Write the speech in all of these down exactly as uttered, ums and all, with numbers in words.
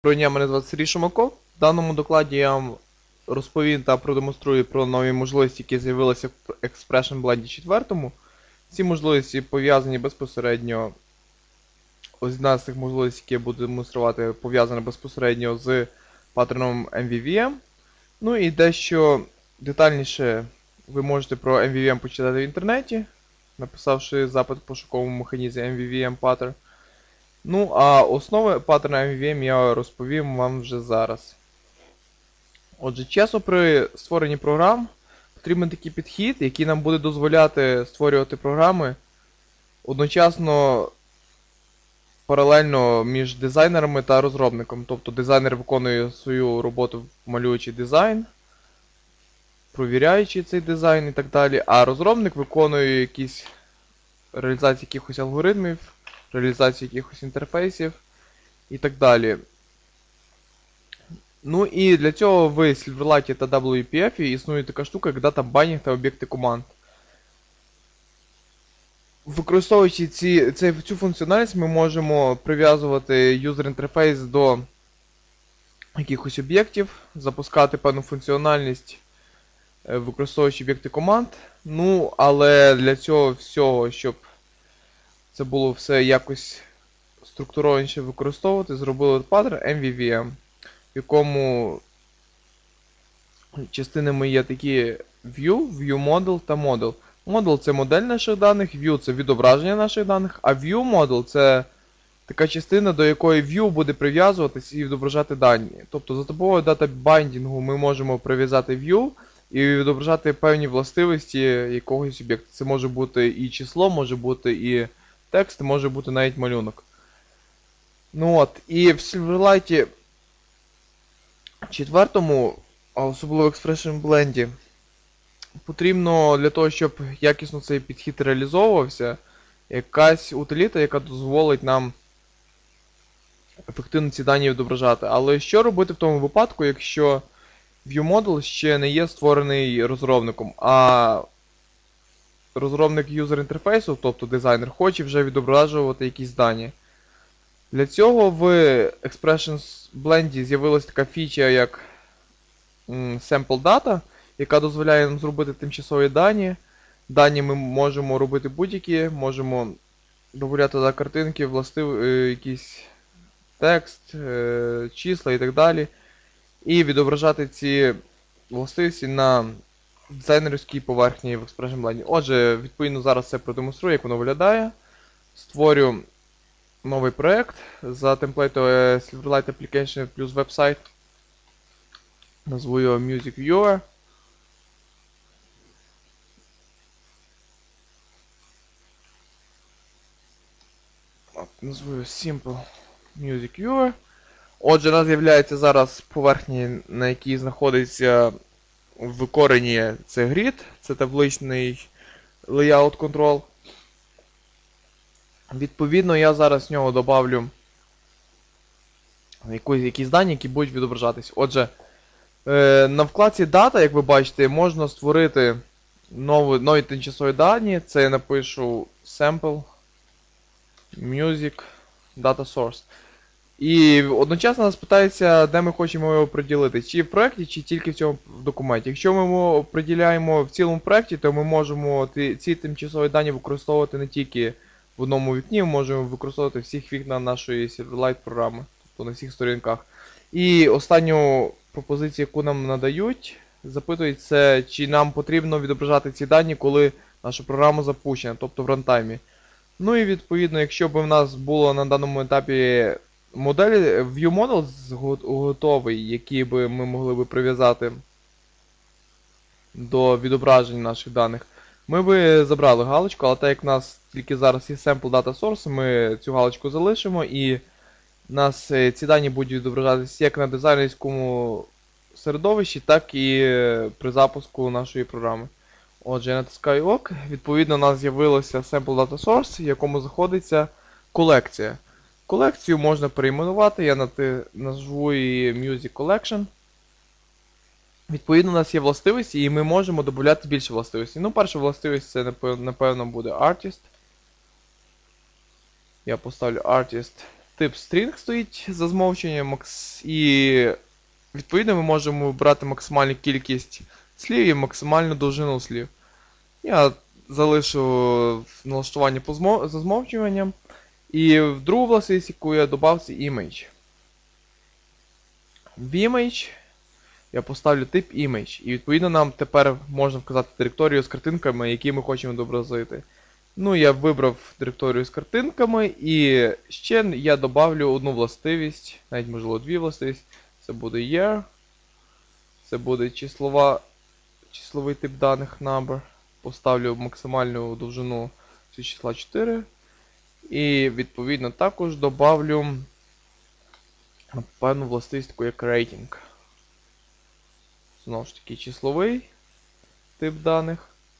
Доброго дня, мене звати Сергій Шумаков. В даному докладі я вам розповім та продемонструю про нові можливості, які з'явилися в Expression Blend четыре. Ці можливості пов'язані безпосередньо, одна з цих можливостей, які я буду демонструвати, пов'язана безпосередньо з паттерном ем ві ві ем. Ну і дещо детальніше ви можете про ем ві ві ем почитати в інтернеті, написавши запит в пошуковому механізмі ем ві ві ем Pattern. Ну, а основи паттерна ем ві ві ем я розповім вам вже зараз. Отже, чесно, при створенні програм потрібен такий підхід, який нам буде дозволяти створювати програми одночасно паралельно між дизайнерами та розробником. Тобто дизайнер виконує свою роботу, малюючи дизайн, провіряючи цей дизайн і так далі, а розробник виконує якісь реалізацію якихось алгоритмів, реалізацію якихось інтерфейсів і так далі. Ну і для цього в Silverlight та дабл ю пі еф існує така штука, як Data Binding та об'єкти команд. Використовуючи ці, цей, цю функціональність, ми можемо прив'язувати юзер-інтерфейс до якихось об'єктів, запускати певну функціональність, використовуючи об'єкти команд. Ну, але для цього всього, щоб це було все якось структурованіше використовувати, зробили паттерн ем ві ві ем, в якому частинами є такі View, View Model та Model. Model – це модель наших даних, View – це відображення наших даних, а View Model – це така частина, до якої View буде прив'язуватись і відображати дані. Тобто за допомогою дата-байдінгу ми можемо прив'язати View і відображати певні властивості якогось об'єкту. Це може бути і число, може бути і текст, може бути навіть малюнок. Ну от, і в Silverlight четвертому, а особливо в Expression Blend, потрібно для того, щоб якісно цей підхід реалізовувався, якась утиліта, яка дозволить нам ефективно ці дані відображати. Але що робити в тому випадку, якщо ViewModel ще не є створений розробником, а розробник юзер-інтерфейсу, тобто дизайнер, хоче вже відображувати якісь дані? Для цього в Expression Blend з'явилася така фіча, як Sample Data, яка дозволяє нам зробити тимчасові дані. Дані ми можемо робити будь-які, можемо додати до картинки, властив, якийсь текст, числа і так далі. І відображати ці властивості на дизайнерській поверхні в Expression Blend. Отже, відповідно зараз це продемонструю, як воно виглядає. Створю новий проєкт за темплейтом Silverlight Application плюс веб-сайт. Назву його Music Viewer. От, назву його Simple Music Viewer. Отже, у нас з'являється зараз поверхня, на якій знаходиться в корені це grid, це табличний layout control. Відповідно, я зараз в нього добавлю якісь, якісь дані, які будуть відображатись. Отже, е, на вкладці Data, як ви бачите, можна створити нові, нові тимчасові дані. Це я напишу Sample Music Data Source. І одночасно нас питається, де ми хочемо його приділити. Чи в проєкті, чи тільки в цьому документі. Якщо ми його приділяємо в цілому проєкті, то ми можемо ці тимчасові дані використовувати не тільки в одному вікні, ми можемо використовувати всіх вікна нашої Silverlight програми, тобто на всіх сторінках. І останню пропозицію, яку нам надають, запитують, це, чи нам потрібно відображати ці дані, коли наша програма запущена, тобто в рантаймі. Ну і відповідно, якщо б в нас було на даному етапі модель, ViewModel готовий, який би ми могли б прив'язати до відображення наших даних, ми би забрали галочку, але так як в нас тільки зараз є Sample Data Source, ми цю галочку залишимо, і у нас ці дані будуть відображатися як на дизайнерському середовищі, так і при запуску нашої програми. Отже, я натискаю ОК, відповідно у нас з'явилося Sample Data Source, в якому знаходиться колекція. Колекцію можна перейменувати, я назву її Music Collection. Відповідно, у нас є властивості, і ми можемо додати більше властивостей. Ну, перша властивість це, напевно, буде Artist. Я поставлю Artist тип string стоїть за замовченням, і відповідно ми можемо вибрати максимальну кількість слів і максимальну довжину слів. Я залишу налаштування по змо... за змовчуванням. І в другу властивість, яку я додав, це image. В image я поставлю тип image. І відповідно нам тепер можна вказати директорію з картинками, які ми хочемо відобразити. Ну, я вибрав директорію з картинками, і ще я добавлю одну властивість, навіть можливо дві властивості. Це буде year, це буде числова, числовий тип даних number. Поставлю максимальну довжину цього числа чотири. І відповідно також добавлю певну властивість таку як rating. Знову ж таки числовий тип даних.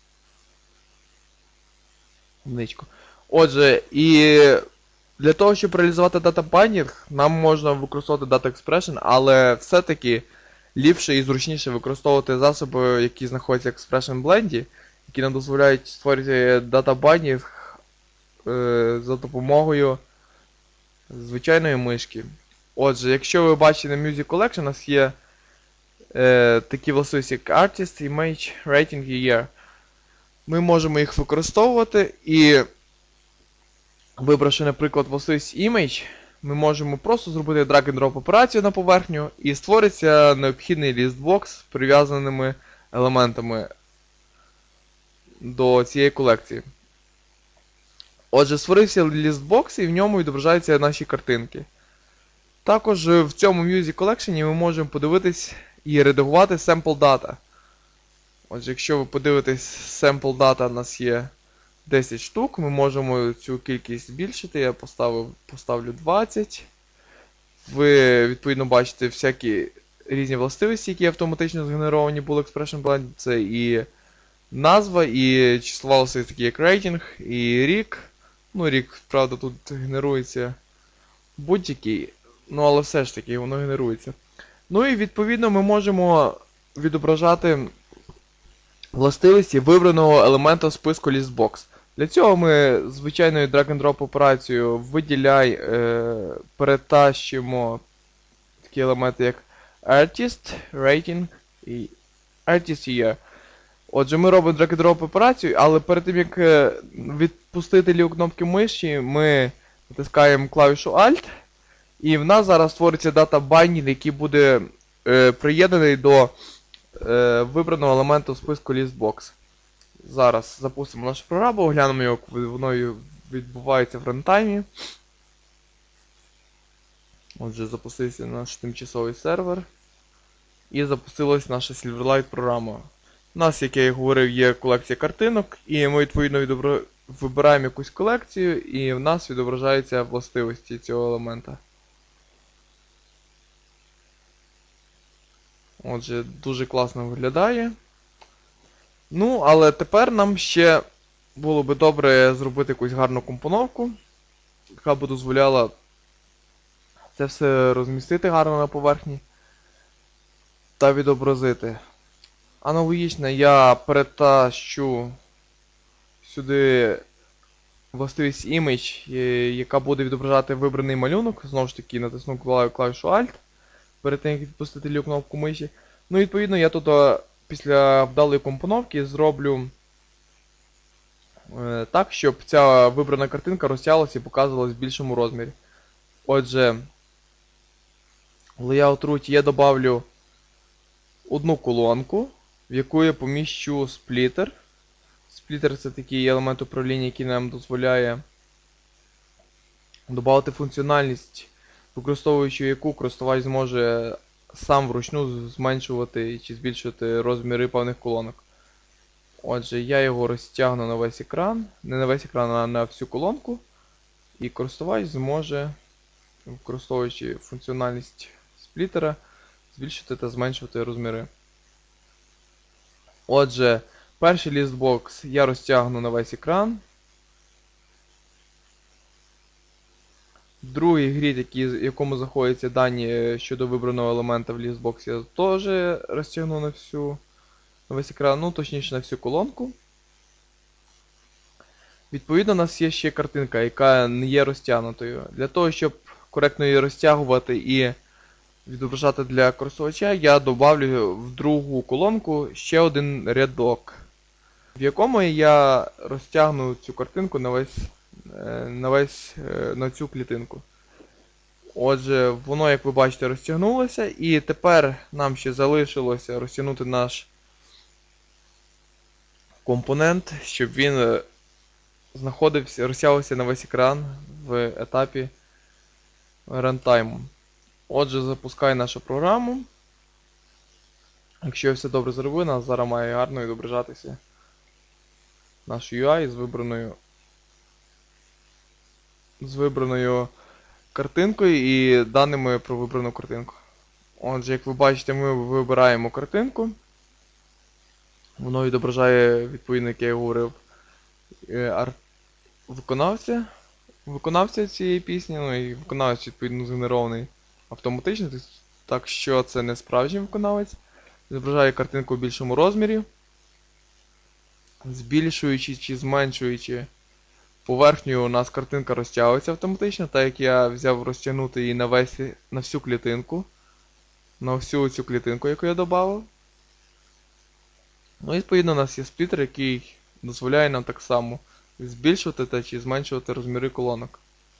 Одиничку. Отже, і для того, щоб реалізувати дата байндінг, нам можна використовувати Data Expression, але все-таки ліпше і зручніше використовувати засоби, які знаходяться в Expression Blend, які нам дозволяють створити дата байндінг е, за допомогою звичайної мишки. Отже, якщо ви бачите на Music Collection, у нас є е, такі властивості, як Artist, Image, Rating і Year. Ми можемо їх використовувати, і вибравши, наприклад, властивість Image, ми можемо просто зробити drag-and-drop операцію на поверхню, і створиться необхідний listbox з прив'язаними елементами до цієї колекції. Отже, створився лістбокс, і в ньому відображаються наші картинки. Також в цьому Music Collection ми можемо подивитись і редагувати sample data. Отже, якщо ви подивитесь, sample data у нас є десять штук, ми можемо цю кількість збільшити. Я поставив, поставлю двадцять. Ви, відповідно, бачите всякі різні властивості, які автоматично згенеровані були в Expression Blend. Це і назва, і числова властивість, такі як рейтинг, і рік. Ну, рік, правда, тут генерується будь-який, ну, але все ж таки воно генерується. Ну і відповідно ми можемо відображати властивості вибраного елемента списку listbox. Для цього ми звичайною drag-and-drop операцією виділяй, е, перетащимо такі елементи, як Artist, Rating і Artist Year. Отже, ми робимо drag-and-drop операцію, але перед тим, як відпустити ліву кнопку миші, ми натискаємо клавішу Alt, і в нас зараз створиться дата байндінг, який буде е, приєднаний до е, вибраного елементу в списку listbox. Зараз запустимо нашу програму, оглянемо, як воно відбувається в рантаймі. Отже, запустився наш тимчасовий сервер. І запустилась наша Silverlight програма. У нас, як я і говорив, є колекція картинок, і ми відповідно відобра... вибираємо якусь колекцію, і в нас відображаються властивості цього елемента. Отже, дуже класно виглядає. Ну, але тепер нам ще було би добре зробити якусь гарну компоновку, яка б дозволяла це все розмістити гарно на поверхні та відобразити. Аналогічно я перетащу сюди властивість Image, яка буде відображати вибраний малюнок. Знову ж таки, натисну клавішу Alt перед тим, як відпустити ліву кнопку миші. Ну, відповідно, я тут після вдалої компоновки зроблю е, так, щоб ця вибрана картинка розтягувалася і показувалась в більшому розмірі. Отже, в Layout Root я добавлю одну колонку, в яку я поміщу сплітер. Сплітер — це такий елемент управління, який нам дозволяє додати функціональність, використовуючи яку користувач зможе сам вручну зменшувати чи збільшувати розміри певних колонок. Отже, я його розтягну на весь екран, не на весь екран, а на всю колонку. І користувач зможе, використовуючи функціональність сплітера, збільшити та зменшувати розміри. Отже, перший лістбокс я розтягну на весь екран. Другий грід, в якому знаходяться дані щодо вибраного елемента в лістбоксі, я теж розтягну на всю, на весь екран, ну точніше на всю колонку. Відповідно, у нас є ще картинка, яка не є розтягнутою. Для того, щоб коректно її розтягувати і відображати для користувача, я добавлю в другу колонку ще один рядок, в якому я розтягну цю картинку на весь, на весь, на цю клітинку. Отже, воно, як ви бачите, розтягнулося, і тепер нам ще залишилося розтягнути наш компонент, щоб він знаходився, розтягувався на весь екран в етапі рантайму. Отже, запускаю нашу програму. Якщо я все добре зробив, нас зараз має гарно відображатися наш ю ай з вибраною з вибраною картинкою і даними про вибрану картинку. Отже, як ви бачите, ми вибираємо картинку. Воно відображає, відповідно, як я говорив, виконавця, виконавця цієї пісні, ну і виконавець, відповідно, згенерований автоматично, так що це не справжній виконавець. Відображає картинку в більшому розмірі, збільшуючи чи зменшуючи поверхню, у нас картинка розтягується автоматично, так як я взяв розтягнути її на, весь, на всю клітинку, на всю цю клітинку, яку я додав. Ну і відповідно у нас є сплітер, який дозволяє нам так само збільшувати та чи зменшувати розміри колонок.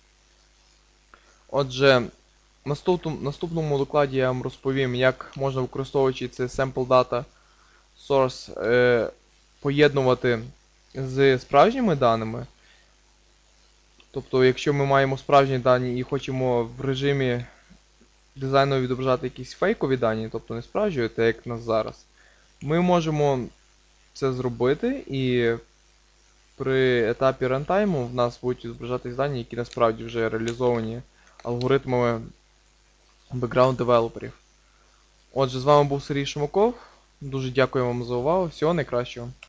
Отже, в наступному докладі я вам розповім, як можна, використовуючи цей Sample Data Source, е, поєднувати з справжніми даними. Тобто, якщо ми маємо справжні дані і хочемо в режимі дизайну відображати якісь фейкові дані, тобто не справжні, так як в нас зараз, ми можемо це зробити, і при етапі рантайму в нас будуть відображатись дані, які насправді вже реалізовані алгоритмами бекграунд-девелоперів. Отже, з вами був Сергій Шумаков. Дуже дякую вам за увагу. Всього найкращого.